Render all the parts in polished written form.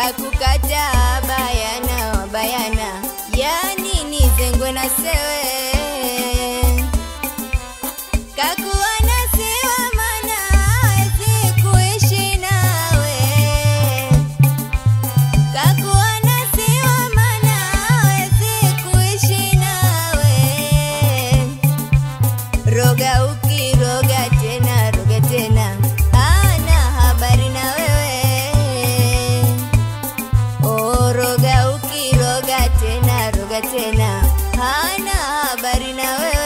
kukataa bayana bayana, yani nizengwe na sewe kakuwa nasiwa mana hawezi kuishi nawe, kakuwa nasiwa mana hawezi kuishi nawe. Roga ukiroga tena roga tena, hana habari na wewe. Oh, roga ukiroga tena roga tena, hana habari na wewe.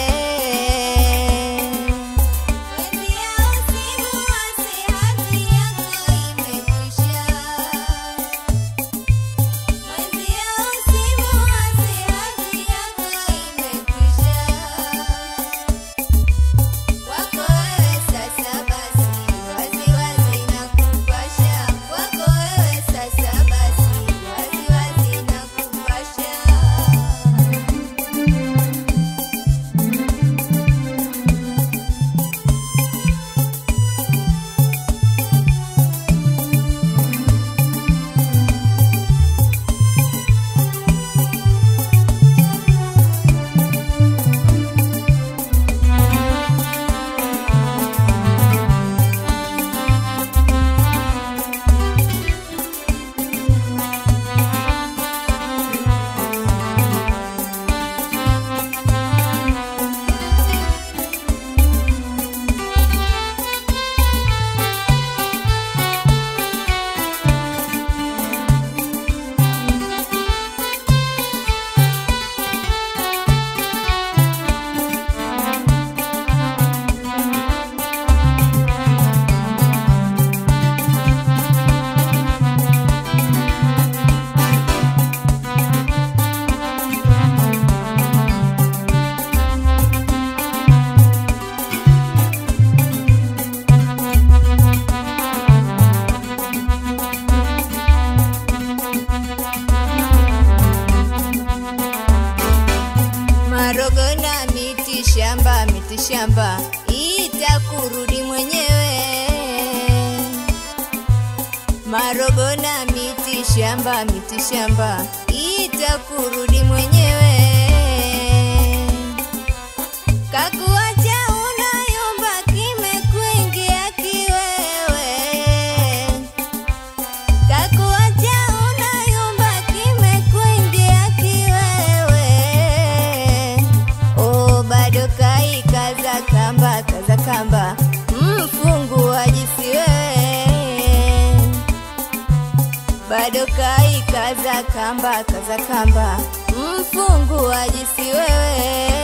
Marogo na miti shamba itakurudi mwenyewe. Marogo na miti shamba itakurudi mwenyewe. Kakuacha unayumba kimekuingia kiwewe. Kakuacha unayumba kimekuingia kiwewe. Oh, bado kaza kamba mfungu wajisi wewe. Bado kaza kamba mfungu wajisi wewe.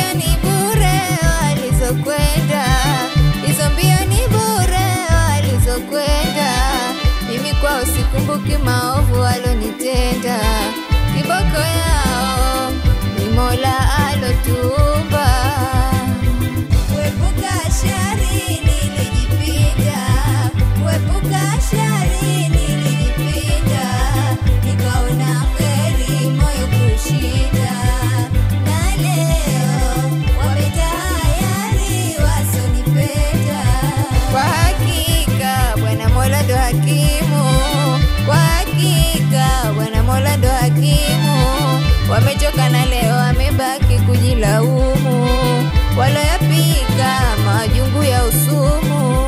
mbio ni bure walizokwenda, hizo mbio ni bure walizokwenda. Mimi kwao sikumbuki maovu walonitenda, kiboko yao ni Mola alotuumba. Kuepuka shari nilijipinda, kuepuka shari nilijipinda, nikaona heri moyo kushinda, na leo wametayari wasonipenda. Kwa hakika Bwana Mola ndo hakimu, kwa hakika Bwana Mola ndo hakimu. Wamechoka na leo wamebaki kujilaumu, waloyapika majungu ya usumu.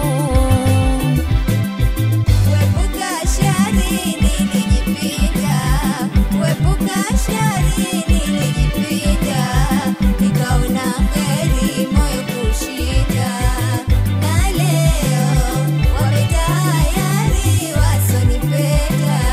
Kuepuka shari nilijipinda, kuepuka shari nilijipinda, nikaona heri moyo kushinda, na leo wametayari wasonipenda.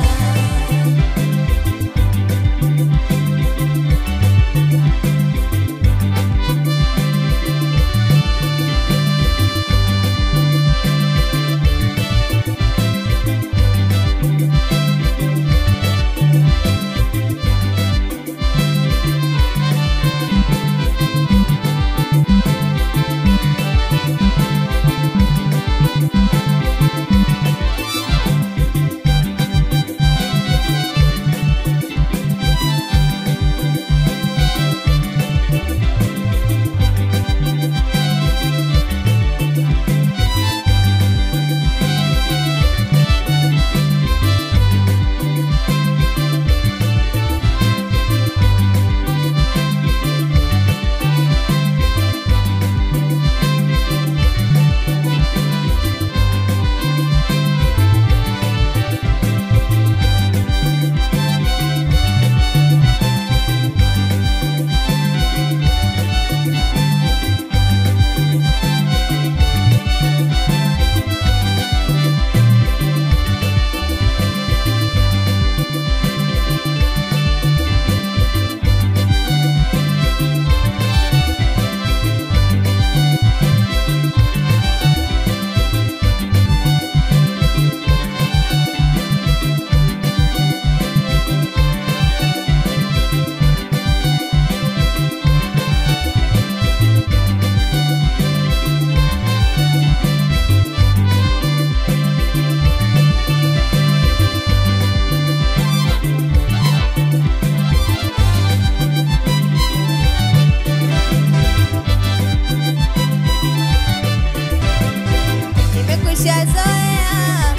Nimekwishazoea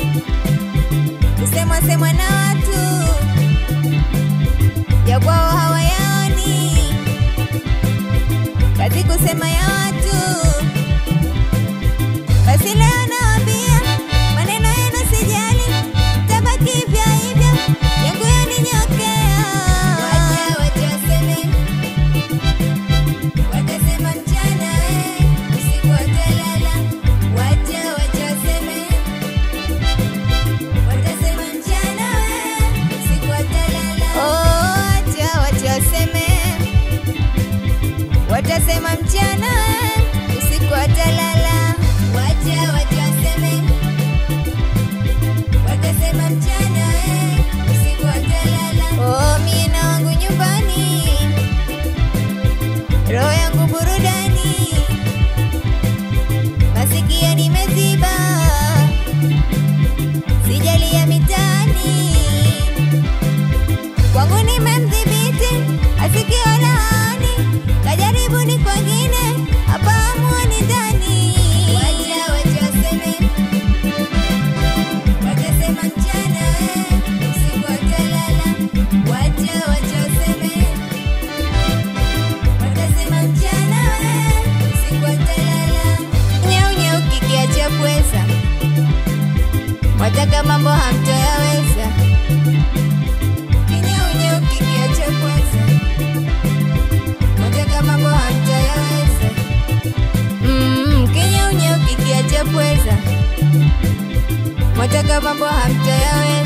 kusemwa na watu ya kwao hawayaoni, kazi kusema ya watu. Basi leo nawaambia maneno yenu sijali, tabaki hivyo hivyo, yangu yaninyokea. Wacha waseme, watasema mchana usiku watalala. Wacha waseme, watasema mchana usiku watalala. Wacha waseme, watasema mchana usiku watalala. Wacha waseme, watasema mchana usiku watalala. Mie na wangu nyumbani, roho yangu burudani, masikio nimeziba, sijali ya mitaani. Kwangu nimemdhibiti, asikio laani, kajaribuni kwengine, hapa hamuoni ndani. Wacha waseme, watasema mchana usiku watalala. Wacha waseme, watasema mchana usiku watalala. Nyau kikiacha pweza, wataka mambo hamtoyaweza. Nyau kikiacha pweza, wataka mambo hamtoyaweza. Kinyau kikiacha pweza, wataka mambo hamtoyaweza.